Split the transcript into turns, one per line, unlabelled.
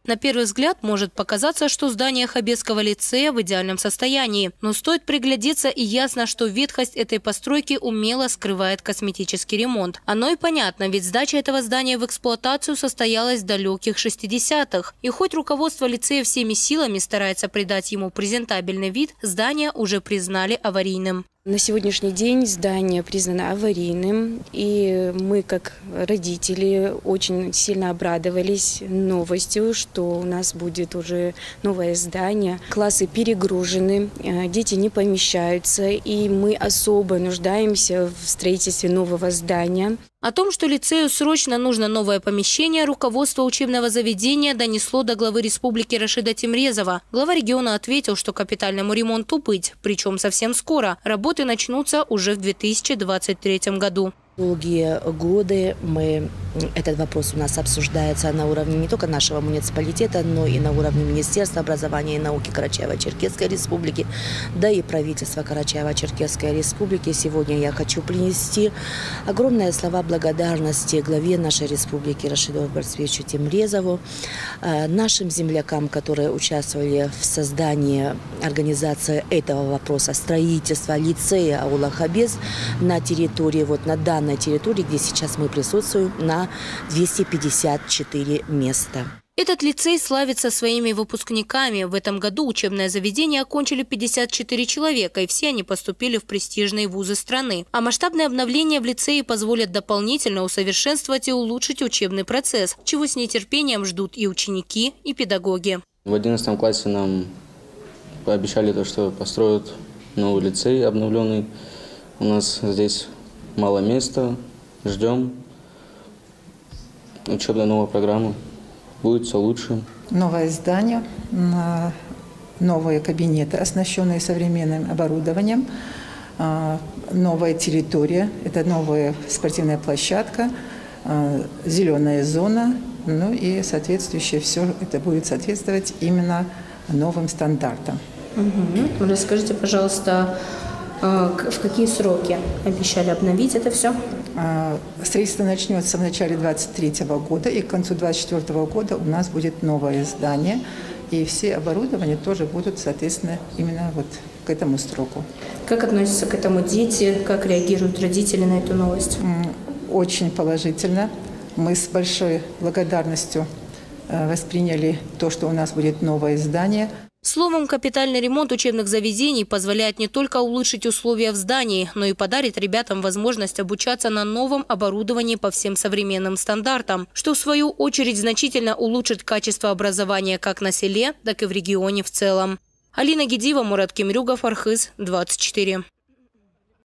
На первый взгляд может показаться, что здание Хабетского лицея в идеальном состоянии. Но стоит приглядеться, и ясно, что ветхость этой постройки умело скрывает косметический ремонт. Оно и понятно, ведь сдача этого здания в эксплуатацию состоялась в далеких 60-х. И хоть руководство лицея всеми силами старается придать ему презентабельный вид, здание уже признали аварийным.
На сегодняшний день здание признано аварийным, и мы, как родители, очень сильно обрадовались новостью, что у нас будет уже новое здание. Классы перегружены, дети не помещаются, и мы особо нуждаемся в строительстве нового здания.
О том, что лицею срочно нужно новое помещение, руководство учебного заведения донесло до главы республики Рашида Тимрезова. Глава региона ответил, что капитальному ремонту быть, причем совсем скоро. Работы начнутся уже в 2023 году.
Долгие годы этот вопрос у нас обсуждается на уровне не только нашего муниципалитета, но и на уровне Министерства образования и науки Карачаево-Черкесской республики, да и правительства Карачаево-Черкесской республики. Сегодня я хочу принести огромные слова благодарности главе нашей республики Рашиду Борисовичу Тимрезову, нашим землякам, которые участвовали в создании организации этого вопроса, строительства лицея аула Хабес на территории, на данной территории, где сейчас мы присутствуем, на 254 места.
Этот лицей славится своими выпускниками. В этом году учебное заведение окончили 54 человека, и все они поступили в престижные вузы страны. А масштабное обновление в лицее позволит дополнительно усовершенствовать и улучшить учебный процесс, чего с нетерпением ждут и ученики, и педагоги.
В 11 классе нам пообещали, что построят новый лицей обновленный. У нас здесь мало места, ждем. Учебная новая программа будет все лучше.
Новое здание, новые кабинеты, оснащенные современным оборудованием, новая территория, это новая спортивная площадка, зеленая зона, ну и соответствующее все это будет соответствовать именно новым стандартам.
Расскажите, пожалуйста, в какие сроки обещали обновить это все?
Строительство начнется в начале 2023 года, и к концу 2024 года у нас будет новое здание, и все оборудования тоже будут, соответственно, именно к этому сроку.
Как относятся к этому дети, как реагируют родители на эту новость?
Очень положительно. Мы с большой благодарностью восприняли то, что у нас будет новое здание.
Словом, капитальный ремонт учебных заведений позволяет не только улучшить условия в здании, но и подарит ребятам возможность обучаться на новом оборудовании по всем современным стандартам, что в свою очередь значительно улучшит качество образования как на селе, так и в регионе в целом. Алина Гедиева, Мурат Кемрюгов, Архыз, 24.